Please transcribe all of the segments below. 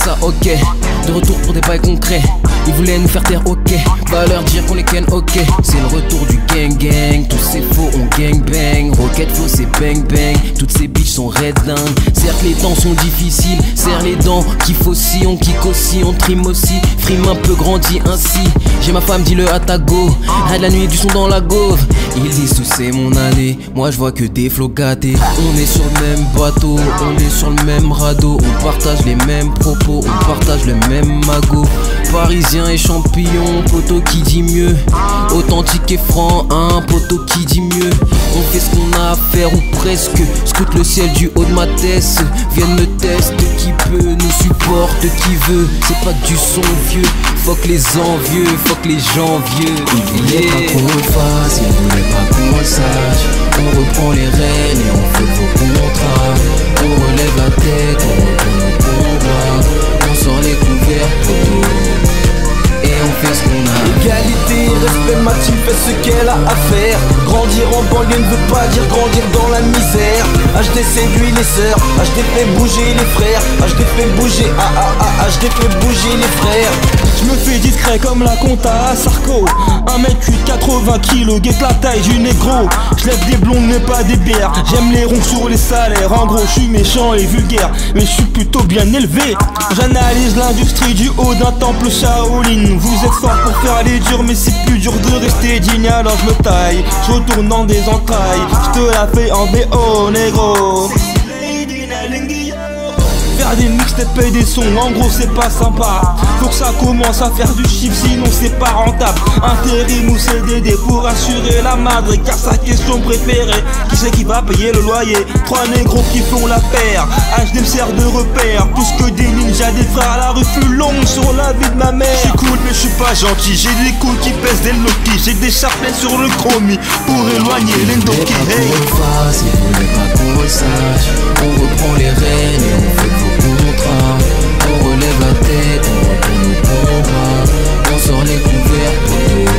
ça ok. De retour pour des bails concrets. Ils voulaient nous faire taire, ok. Va leur dire qu'on les ken, ok. C'est le retour du gang gang. Tous ces faux on gang bang. Rocket flow c'est bang bang. Toutes ces bitches sont red dingue. Certes les temps sont difficiles. Serre les dents, kiffe aussi, on kick aussi, on trim aussi. Frime un peu grandi ainsi. J'ai ma femme, dis-le à ta go. La nuit du son dans la gauve. Ils disent tout c'est mon année. Moi je vois que des flots gâtés. On est sur le même bateau, on est sur le même radeau. On partage les mêmes propos, on partage le même magot. Parisien et champignon, poteau qui dit mieux. Authentique et franc, un poteau qui dit mieux. On fait ce qu'on a à faire ou presque. Scoute le ciel du haut de ma tête. Vienne me tester, qui peut nous supporte, qui veut. C'est pas du son vieux. Fuck les envieux, fuck les gens vieux. Ils voulaient pas qu'on le fasse, ils voulaient pas qu'on le sache. On reprend les rênes et on fait vos contrats. On relève la tête, on reprend nos combats. On sort les couverts poteaux et on fait ce qu'on a. Égalité, respect, ma team fait ce qu'elle a à faire. Grandir en banlieue ne veut pas dire grandir dans la misère. HD séduit les sœurs, HD fait bouger les frères. HD fait bouger, HD fait bouger les frères. Je me fais discret comme la compta à Sarko. 1m8, 80 kg, guette la taille du négro. Je lève des blondes mais pas des bières. J'aime les ronds sur les salaires. En gros je suis méchant et vulgaire, mais je suis plutôt bien élevé. J'analyse l'industrie du haut d'un temple Shaolin. Vous êtes fort pour faire les durs, mais c'est plus dur de rester digne. Alors je me taille, je retourne dans des entrailles. Je te la fais en BO négro. Faire des mixtapes et des sons, en gros c'est pas sympa. Faut que ça commence à faire du chiffre, sinon c'est pas rentable. Intérim ou CDD pour assurer la madre, car sa question préférée, qui c'est qui va payer le loyer? 3 négros qui font la paire, HD me sert de repère. Plus que des ninjas, des frères, la rue fut longue sur la vie de ma mère. J'suis cool mais j'suis pas gentil, j'ai des coups qui pèsent des Loki. J'ai des charpets sur le chromie pour éloigner les Ndoki. Hey. Ils voulaient pas qu'on le sache. On reprend les rênes et on fait vos contrats. On relève la tête, on reprend nos combats. On sort les couverts poteaux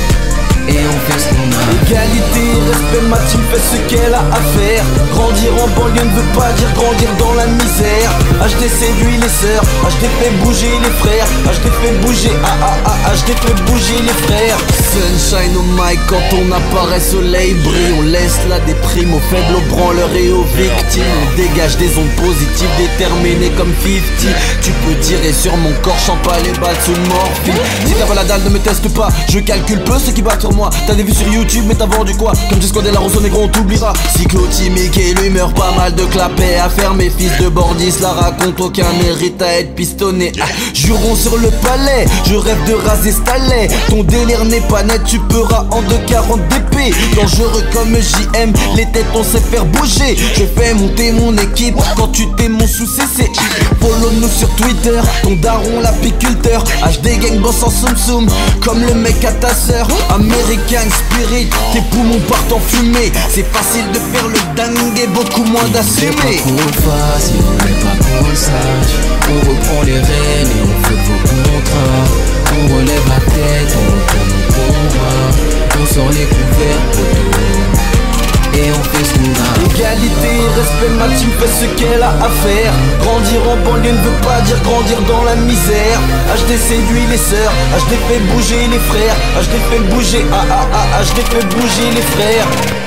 et on fait ce qu'on a. Égalité, respect, ma team fait ce qu'elle a à faire. Grandir en banlieue ne veut pas dire grandir dans la misère. HD séduit les sœurs, HD fait bouger les frères. HD fait bouger, HD fait bouger les frères. Sunshine au mic quand on apparaît, soleil brille. On laisse la déprime aux faibles, aux branleurs et aux victimes. On dégage des ondes positives déterminées comme 50. Tu peux tirer sur mon corps, chante pas les balles sous morphine. Si t'as pas la dalle ne me teste pas, je calcule peu ceux qui battent sur moi. T'as des vues sur YouTube mais t'as vendu quoi? Comme Discord et la Rousseau négro on t'oubliera. Cyclotimique et l'humeur, pas mal de clapets à faire. Mes fils de Bordis la raconte, aucun mérite à être pistonné. Jurons sur le palais, je rêve de raser Staley. Ton délire n'est pas net, tu peras en 240 d'épée. Dangereux comme JM, les têtes on sait faire bouger. Je fais monter mon équipe quand tu t'es mon sous-CC. Follow nous sur Twitter, ton daron l'apiculteur. HD gang boss en soum soum, comme le mec à ta sœur. American Spirit, tes poumons partent en fumée. C'est facile de faire le dingue et beaucoup moins d'assumer. Ils voulaient pas qu'on le fasse, ils voulaient pas qu'on le sache. On reprend les rênes et on fait vos contrats. On relève la tête, on reprend nos combats. On sort les couverts poteaux et on fait ce qu'on a. Égalité, respect, ma team fait ce qu'elle a à faire. Grandir en banlieue ne veut pas dire grandir dans la misère. HD séduit les sœurs, HD fait bouger les frères. HD fait bouger, HD fait bouger les frères.